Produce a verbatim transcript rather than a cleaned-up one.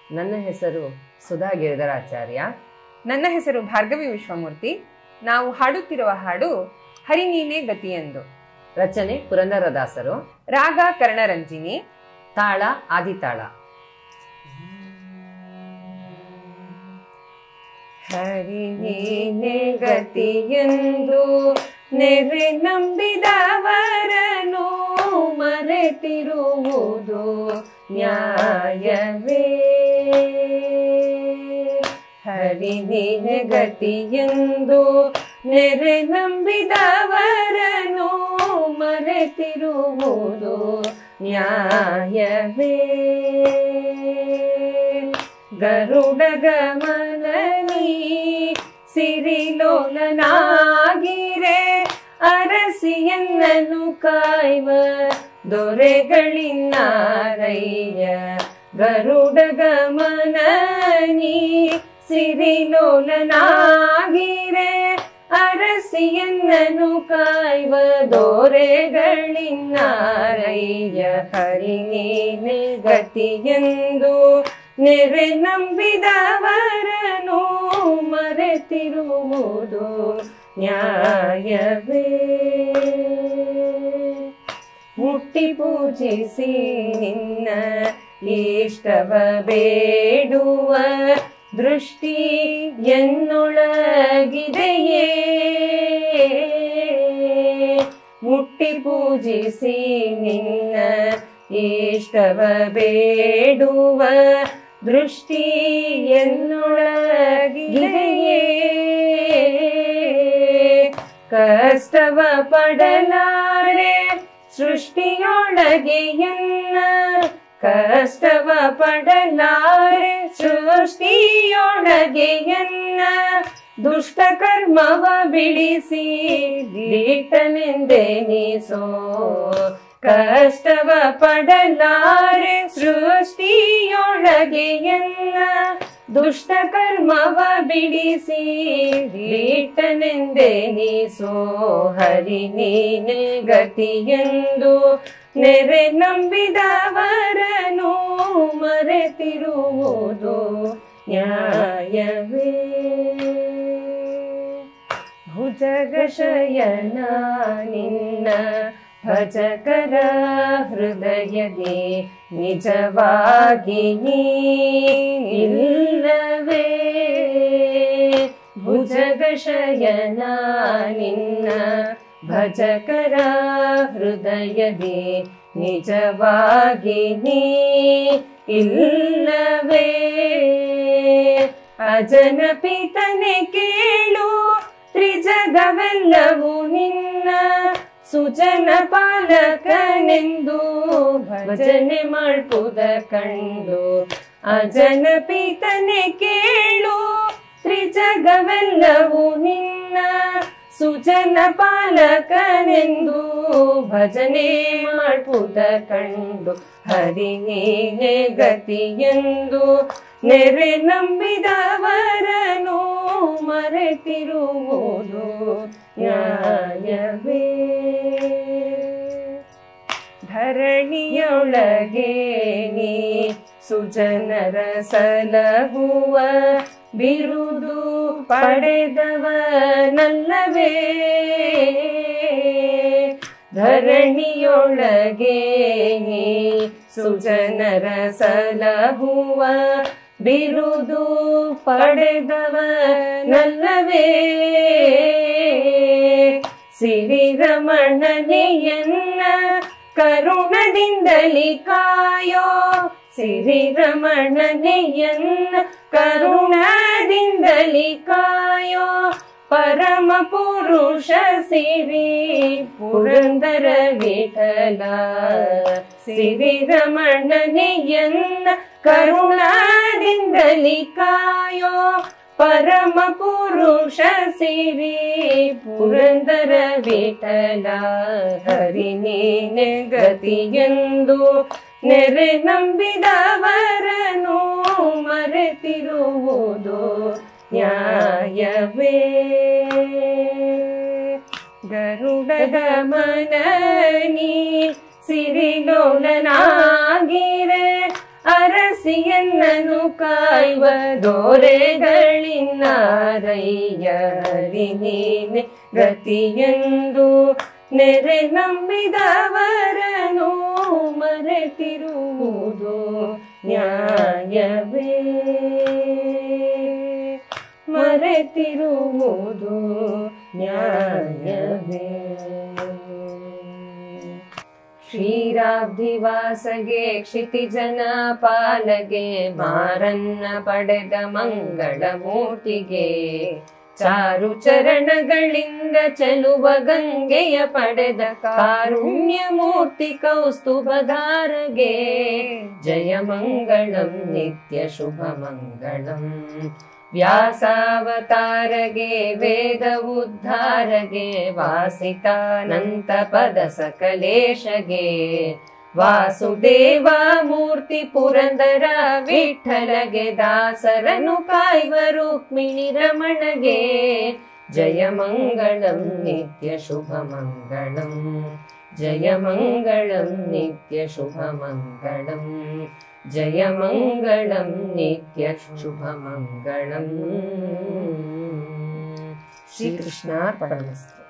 ನನ್ನ ಹೆಸರು ಸುಧಾ ಗಿರಿಧರಾಚಾರ್ಯ. ನನ್ನ ಹೆಸರು ಭಾರ್ಗವಿ ವಿಶ್ವಮೂರ್ತಿ. ನಾವು ಹಾಡುತ್ತಿರುವ ಹಾಡು ಹರಿ ನೀನೇ ಗತಿಯೆಂದು. ರಚನೆ ಪುರಂದರದಾಸರು. ರಾಗ ಕರ್ಣರಂಜಿನಿ. ತಾಳ ಆದಿತಾಳ. ಹರಿ ನೀನೇ ಗತಿಯೆಂದು ನೆರೆ ನಂಬಿದವರನು ಮರೆತಿರುವುದು ನ್ಯಾಯವೇ. ಹರಿ ನೀನೇ ಗತಿಯೆಂದು ನೆರೆ ನಂಬಿದವರನು ಮರೆತಿರುವುದು ನ್ಯಾಯವೇ. ಗರುಡ ಗಮನನಿ ಸಿರಿಲೋಲನಾಗಿರೆ ಅರಸಿಯನ್ನನು ಕಾಯ್ವ ದೊರೆಗಳಿನ್ನಾರಯ್ಯ. ಗರುಡ ಗಮನನಿ ಸಿರಿಲೋಲನಾಗಿರೆ ಅರಸಿಯನ್ನನು ಕಾಯ್ವ ದೊರೆಗಳಿನ್ನಾರಯ್ಯ. ಹರಿ ನೀನೇ ಗತಿಯೆಂದು ನೆರೆ ನಂಬಿದವರನು ಮರೆತಿರುವುದು ನ್ಯಾಯವೇ. ಮುಟ್ಟಿ ಪೂಜಿಸಿ ನಿನ್ನ ಇಷ್ಟವ ಬೇಡುವ ದೃಷ್ಟಿ ಎನ್ನೊಳಗಿದೆಯೇ. ಮುಟ್ಟಿ ಪೂಜಿಸಿ ನಿನ್ನ ಇಷ್ಟವ ಬೇಡುವ ದೃಷ್ಟಿ ಎನ್ನೊಳಗಿದೆಯೇ. ಕಷ್ಟವ ಪಡಲಾರೆ ಸೃಷ್ಟಿಯೊಳಗೆ ಎನ್ನ. ಕಷ್ಟವ ಪಡಲಾರೆ ಸೃಷ್ಟಿಯೊಳಗೆ ಎನ್ನ. ದುಷ್ಟ ಕರ್ಮವ ಬಿಡಿಸಿ ದಿಟ್ಟನೆಂದೆನಿಸೋ. ಕಷ್ಟವ ಪಡಲಾರೆ ಸೃಷ್ಟಿಯೊಳಗೆ ಎನ್ನ. ದುಷ್ಟ ಕರ್ಮವ ಬಿಡಿಸಿ ದಿಟ್ಟನೆಂದೆನಿಸೋ. ಹರಿ ನೀನೇ ಗತಿಯೆಂದು ನೆರೆ ನಂಬಿದವರನು ಮರೆತಿರುವುದು ನ್ಯಾಯವೇ. ಭುಜಗಶಯನ ನಿನ್ನ ಭಜಕರ ಹೃದಯದಿ ನಿಜವಾಗಿ ನೀಲ್ಲವೇ. ಭುಜಗಶಯನ ನಿನ್ನ ಭಜಕರ ಹೃದಯದಿ ನಿಜವಾಗಿ ನೀ ಇಲ್ಲವೇ. ಅಜನ ಪಿತನೆ ಕೇಳು ತ್ರಿಜಗವೆಲ್ಲವೂ ನಿನ್ನ. ಸುಜನ ಪಾಲಕನೆಂದು ಭಜನೆ ಮಾಡ್ಪುದ ಕಂಡು. ಅಜನ ಪಿತನೆ ಕೇಳು ತ್ರಿಜಗವೆಲ್ಲವೂ ನಿನ್ನ. ಸುಜನ ಪಾಲಕನೆಂದು ಭಜನೆ ಮಾಡ್ಪುದ ಕಂಡು. ಹರಿ ನೀನೇ ಗತಿಯೆಂದು ನೆರೆ ನಂಬಿದವರನು ಮರೆತಿರುವುದು ನ್ಯಾಯವೇ. ಧರಣಿಯೊಳಗೆ ನೀ ಸುಜನರ ಸಲಹುವ ಬಿರುದು ಪಡೆದವನಲ್ಲವೇ. ಧರಣಿಯೊಳಗೆ ನೀ ಸುಜನರ ಸಲಹುವ ಬಿರುದು ಪಡೆದವನಲ್ಲವೇ. ಸಿರಿರಮಣನೆಯನ್ನ ಕರುಣದಿಂದಲಿ ಕಾಯೋ. ಸಿರಿರಮಣನೆಯನ್ನ ಕರುಣದಿಂದಲಿ ಕಾಯೋ. ಪರಮ ಪುರುಷ ಸಿರಿ ಪುರಂದರ ವಿಠಲ. ಸಿರಿರಮಣನೆಯನ್ನ ಕರುಣದಿಂದಲಿ ಕಾಯೋ. ಪರಮ ಪುರುಷ ಸಿರಿ ಪುರಂದರ ವಿಠಲ. ಹರಿ ನೀನೇ ಗತಿಯೆಂದು ನೆರೆ ನಂಬಿದವರನು ಮರೆತಿರುವುದು ನ್ಯಾಯವೇ. ಗರುಡ ಗಮನನಿ ಸಿರಿಲೋಲನಾಗಿರೆ ಅರಸಿಯನ್ನನು ಕಾಯುವ ದೋರೆಗಳಿನ್ನಾರಯ್ಯರಿ ನೀನೆ ಗತಿಯೆಂದು ನೆರೆ ನಂಬಿದವರನು ಮರೆತಿರುವುದು ನ್ಯಾಯವೇ ಮರೆತಿರುವುದು ನ್ಯಾಯವೇ. ಕ್ಷೀರಾಬ್ಧಿವಾಸಗೆ ಕ್ಷಿತಿಜನ ಪಾಲಗೆ ಮಾರನ್ನ ಪಡೆದ ಮಂಗಳ ಮೂರ್ತಿಗೆ ಚಾರು ಚರಣಗಳಿಂದ ಚೆಲುವ ಗಂಗೆಯ ಪಡೆದ ಕಾರುಣ್ಯ ಮೂರ್ತಿ ಕೌಸ್ತುಭಧಾರಗೆ ಜಯ ಮಂಗಳಂ ನಿತ್ಯ ಶುಭ ಮಂಗಳಂ. ವ್ಯಾಸಾವತಾರಗೆ ವೇದ ಉದ್ಧಾರಗೆ ವಾಸಿತಾನಂತ ಪದ ಸಕಲೇಶಗೆ ವಾಸುದೇವ ಮೂರ್ತಿ ಪುರಂದರ ವಿಠಲಗೆ ದಾಸರನು ಕಾಯುವ ರುಕ್ಮಿಣಿ ರಮಣಗೆ ಜಯ ಮಂಗಳಂ ನಿತ್ಯ ಶುಭ ಮಂಗಳಂ. ಜಯ ಮಂಗಳಂ ನಿತ್ಯ ಶುಭ ಮಂಗಳಂ. ಜಯ ಮಂಗಳಂ ನಿತ್ಯ ಶುಭ ಮಂಗಳಂ. ಶ್ರೀಕೃಷ್ಣಾರ್ಪಣಮಸ್ತು.